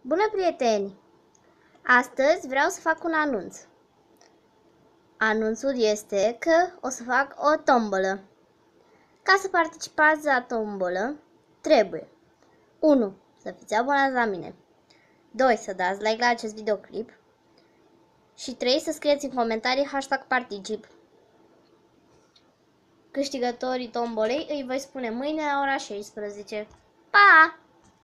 Bună, prieteni! Astăzi vreau să fac un anunț. Anunțul este că o să fac o tombolă. Ca să participați la tombolă, trebuie 1. Să fiți abonați la mine, 2. Să dați like la acest videoclip și 3. Să scrieți în comentarii #particip. Câștigătorii tombolei îi voi spune mâine la ora 16. Pa!